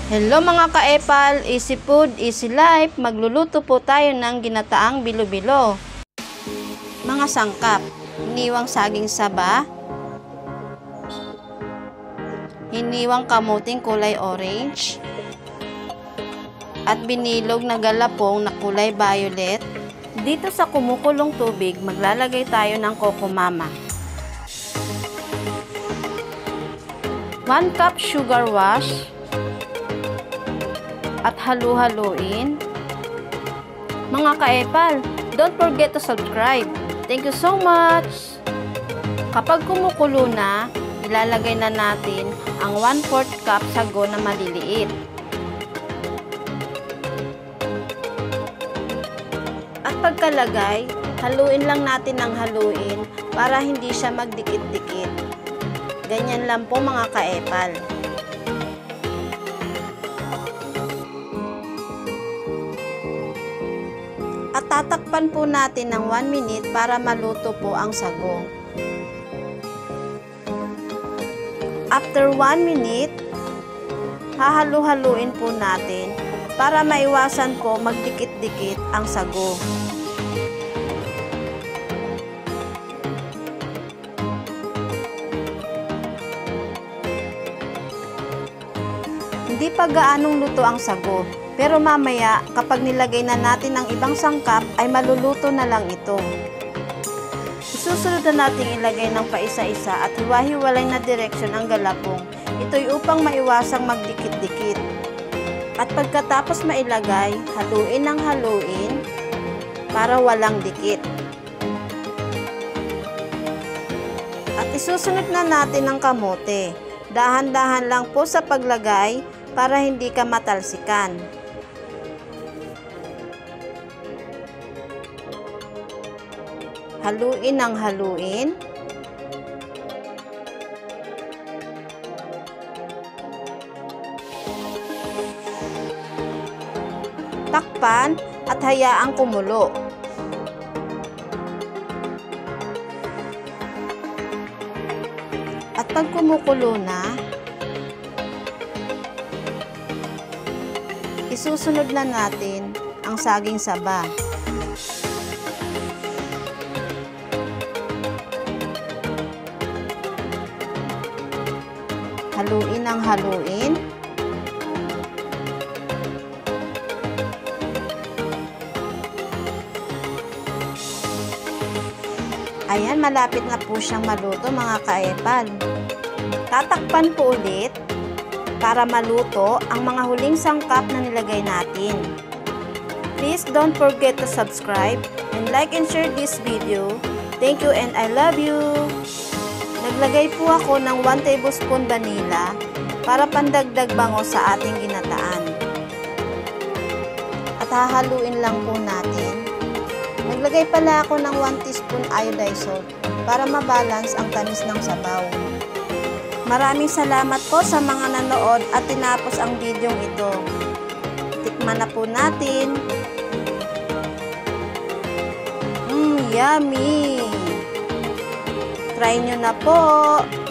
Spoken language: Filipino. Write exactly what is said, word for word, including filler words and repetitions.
Hello mga ka-epal, easy food, easy life. Magluluto po tayo ng ginataang bilo-bilo. Mga sangkap: hiniwang saging saba, hiniwang kamuting kulay orange, at binilog na galapong na kulay violet. Dito sa kumukulong tubig, maglalagay tayo ng coco mama. one cup sugar wash. At halu-haluin. Mga ka-epal, don't forget to subscribe. Thank you so much! Kapag kumukulo na, ilalagay na natin ang one fourth cup sago na maliliit. At pagkalagay, haluin lang natin ng haluin para hindi siya magdikit-dikit. Ganyan lang po mga ka-epal. At tatakpan po natin ng one minute para maluto po ang sago. After one minute, hahalu-haluin po natin para maiwasan po magdikit-dikit ang sago. Hindi pa gaanong luto ang sago. Pero mamaya, kapag nilagay na natin ang ibang sangkap, ay maluluto na lang ito. Isusunod na natin ilagay ng paisa-isa at hiwa-hiwalay na direksyon ang galapong. Ito'y upang maiwasang magdikit-dikit. At pagkatapos mailagay, haluin ng haluin para walang dikit. At isusunod na natin ang kamote. Dahan-dahan lang po sa paglagay para hindi ka matalsikan. Haluin ng haluin. Takpan at hayaang kumulo. At pag kumukulo na, isusunod na natin ang saging saba. Haluin ng haluin. Ayan, malapit na po siyang maluto mga ka-epal. Tatakpan po ulit para maluto ang mga huling sangkap na nilagay natin. Please don't forget to subscribe and like and share this video. Thank you and I love you! Naglagay po ako ng one tablespoon vanilla para pandagdag bango sa ating ginataan. At hahaluin lang po natin. Naglagay pala ako ng one teaspoon iodized salt para mabalance ang tamis ng sabaw. Maraming salamat po sa mga nanood at tinapos ang video ito. Tikman na po natin. Mmm, yummy! Try nyo na po!